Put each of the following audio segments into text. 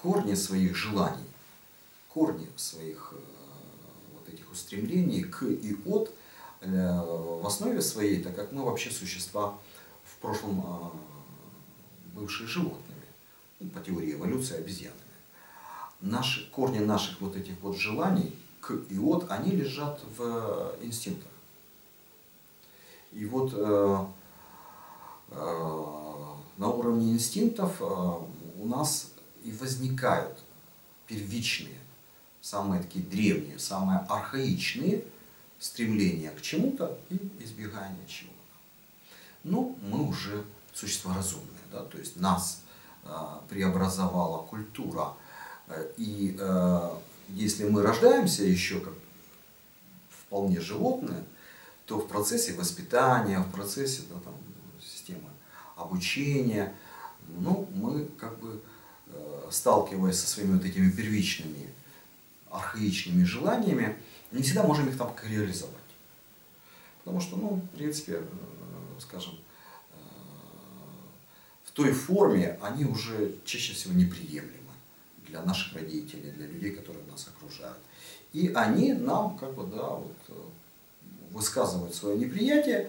корни своих желаний, корни своих вот этих устремлений к и от в основе своей, так как мы вообще существа в прошлом бывшие животными, ну, по теории эволюции обезьянами. Корни наших вот этих вот желаний к и от, они лежат в инстинктах. И вот на уровне инстинктов у нас и возникают первичные, самые такие древние, самые архаичные стремления к чему-то и избегание чего-то. Но мы уже существа разумные, да? То есть нас преобразовала культура. И если мы рождаемся еще как вполне животные, то в процессе воспитания, в процессе там, системы обучения, ну, мы как бы сталкиваясь со своими вот этими первичными архаичными желаниями, не всегда можем их там реализовать. Потому что, ну, в принципе, скажем, в той форме они уже чаще всего неприемлемы для наших родителей, для людей, которые нас окружают. И они нам, как бы, да, вот, высказывают свое неприятие.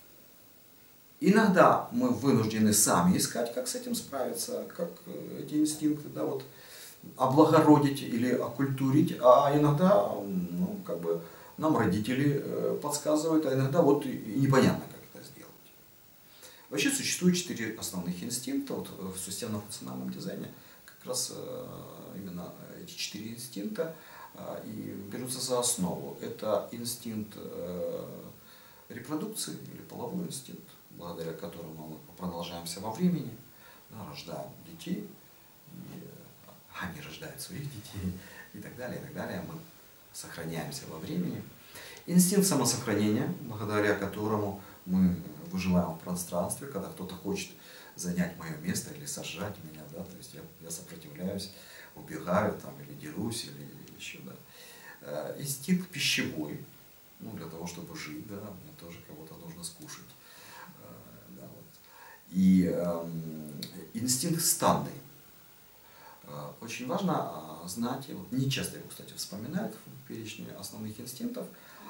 Иногда мы вынуждены сами искать, как с этим справиться, как эти инстинкты, да, вот, облагородить или окультурить, а иногда, ну, как бы, нам родители подсказывают, а иногда вот и непонятно, как это сделать. Вообще существует 4 основных инстинкта. Вот в системно-функциональном дизайне как раз именно эти 4 инстинкта и берутся за основу. Это инстинкт репродукции или половой инстинкт, благодаря которому мы продолжаемся во времени, да, рождаем детей, они рождают своих детей и так далее, и так далее. Мы сохраняемся во времени. Инстинкт самосохранения, благодаря которому мы выживаем в пространстве, когда кто-то хочет занять мое место или сожрать меня, да, то есть я сопротивляюсь, убегаю там, или дерусь, или еще, да. Инстинкт пищевой, ну, для того, чтобы жить, да, мне тоже кого-то нужно скушать. Да, вот. И инстинкт стадный. Очень важно знать, вот не часто его, кстати, вспоминают в перечне основных инстинктов,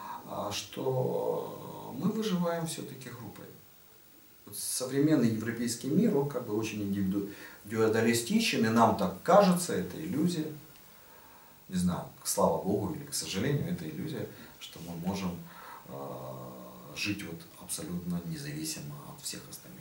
что мы выживаем все-таки группой. Вот современный европейский мир, он как бы очень индивидуалистичен, и нам так кажется, это иллюзия. Не знаю, слава Богу или к сожалению, это иллюзия, что мы можем жить вот абсолютно независимо от всех остальных.